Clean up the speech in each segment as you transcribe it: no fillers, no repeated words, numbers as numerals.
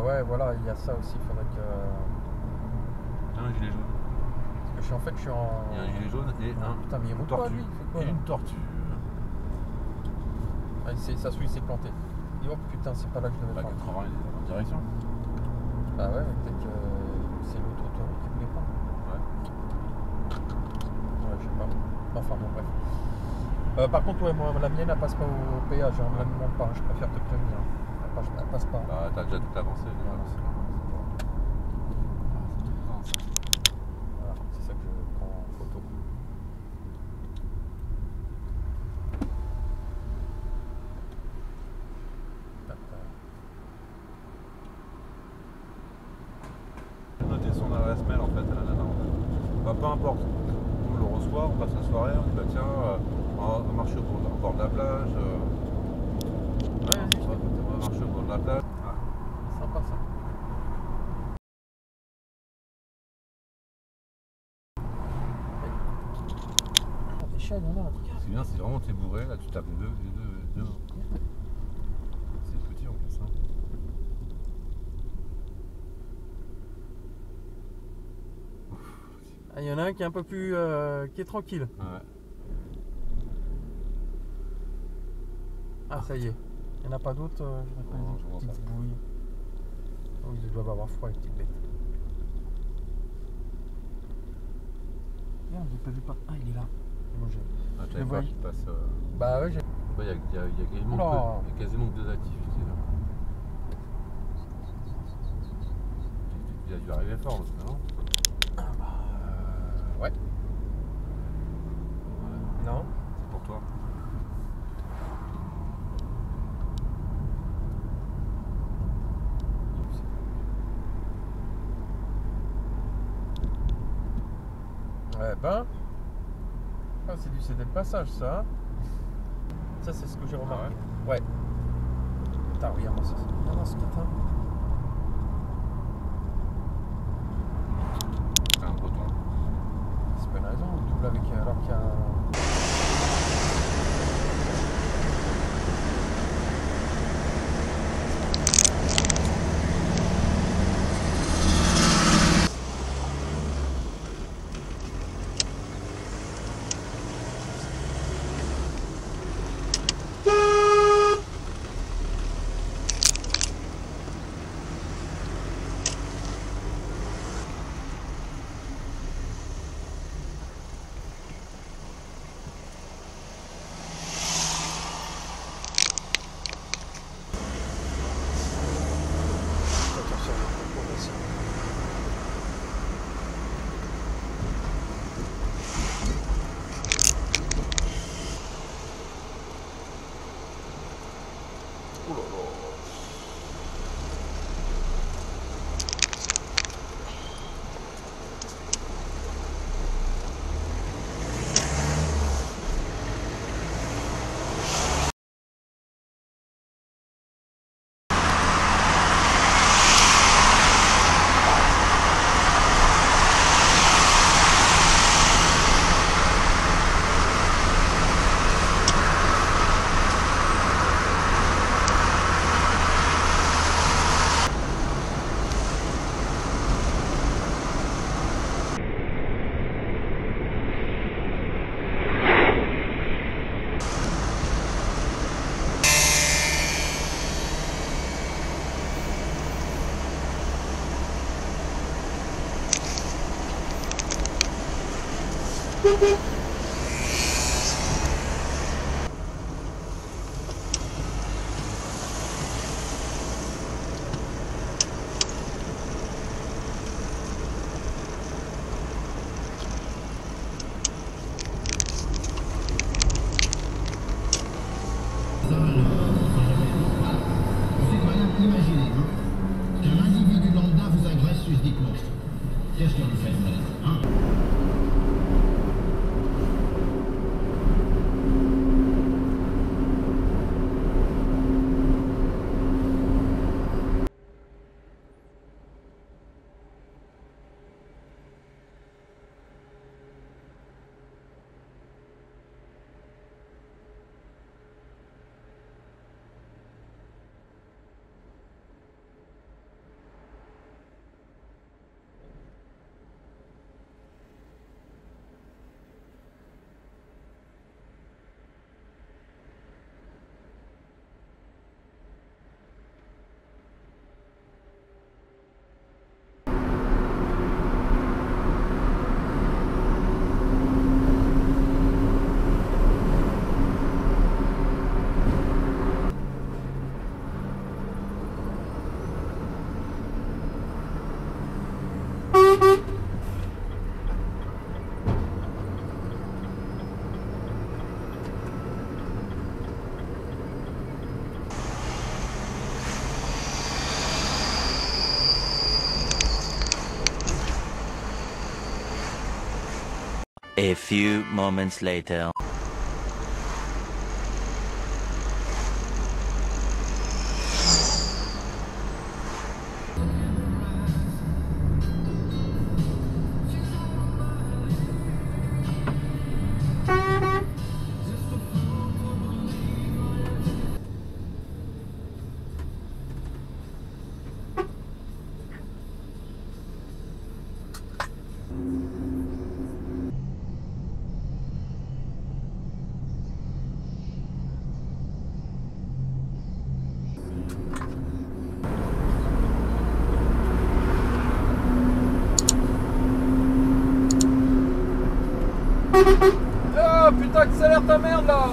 Ouais, voilà, il y a ça aussi, il faudrait que... Un gilet jaune. Parce que je suis en... Il y a un gilet jaune et Putain, mais il roule pas, lui, il fait quoi, et là? une tortue. Ah, ça se il s'est planté. Il dit, oh putain, c'est pas là que je devais La prendre. 80, il est dans la bonne direction. Bah ouais, mais peut-être que c'est l'autre autoroute qui voulait pas. Ouais, je sais pas. Enfin bon, bref. Par contre, ouais, moi, la mienne, elle passe pas au péage, hein, me la demande pas, je préfère te prévenir. Elle passe pas. Bah, t'as déjà tout avancé. Non, non, c'est bon. Voilà, c'est ça que je prends en photo. Noter son adresse mail en fait à la nana en fait. Bah, peu importe. On le reçoit, on passe la soirée, on dit bah tiens, on va marcher au bord de la plage. Ouais, vas-y, on va marcher au bord de la plage. Ah. Sympa ça. Des chats, il y en a. C'est bien, si vraiment t'es bourré, là tu tapes les deux. C'est petit en plus. Hein. Ah, il y en a un qui est un peu plus... qui est tranquille. Ouais. Ah, ça y est. Il n'y en a pas d'autres, je Non, reconnais je des vois petites pas. bouilles. Oh, ils doivent avoir froid, les petites bêtes. Merde, j'ai pas vu pas. Ah, il est là. Bon, Ah, je t'avais le peur vois. qu'il passe. Bah ouais, j'ai... Il y a Oula. quasiment que deux activités là. Il a dû arriver fort parce que non. Ouais. Non. C'est pour toi. Ouais, ben... Ah, c'est du CD de passage, ça. Ça, c'est ce que j'ai remarqué. Ouais. Putain, regarde-moi ça. Regarde-moi ce matin. C'est un breton. C'est pas une raison, on double avec... alors qu'il y a un... Oh là là. Imaginez-vous qu'un individu lambda vous agresse susditement. Qu'est-ce que vous faites, madame, hein? A few moments later. Ah putain, accélère ta merde là!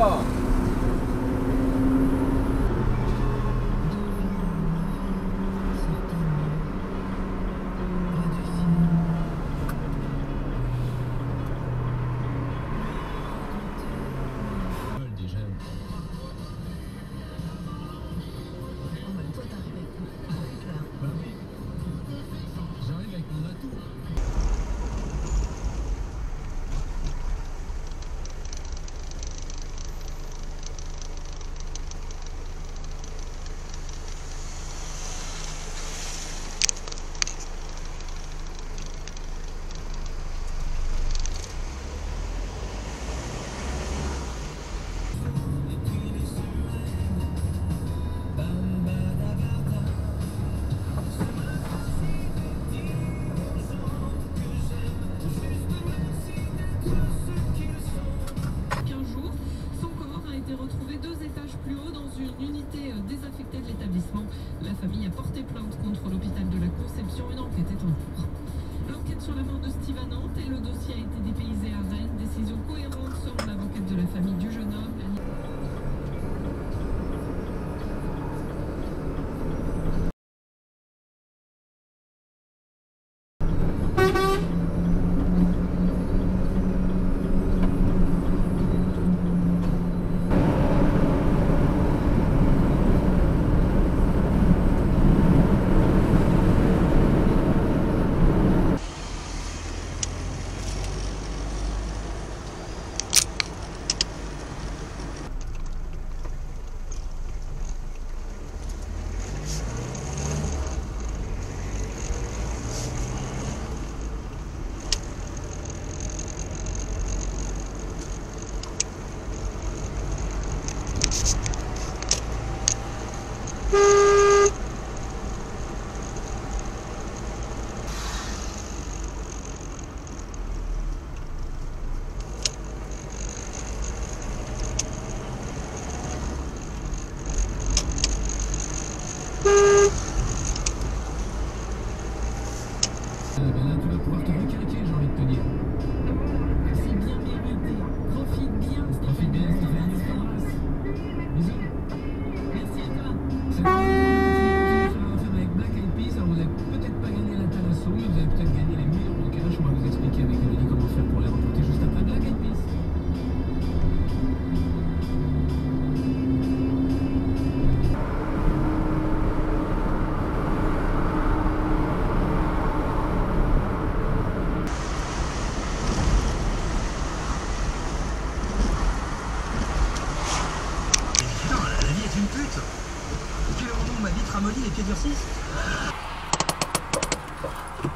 Désaffecté de l'établissement, la famille a porté plainte contre l'hôpital de la Conception. Une enquête est en cours. L'enquête sur la mort de Steve à Nantes et le dossier a été dépaysé à Rennes. Décision cohérente selon l'avocate de la famille du jeune homme. Là, tu vas pouvoir te requinquer, j'ai envie de te dire. C'est bien mérité. Profite bien, Profite bien, Stéphanie, je t'embrasse. Bisous. Merci à toi. Cette fois, on va faire avec Black Eyed Peas. Alors, vous n'avez peut-être pas gagné la Thalasso, mais vous avez peut-être gagné les 1000 € cash. On va vous expliquer avec Elodie comment faire pour les remporter juste après Black Eyed Peas. Une pute. Quel est le nom de ma vie ramollie les pieds durcis?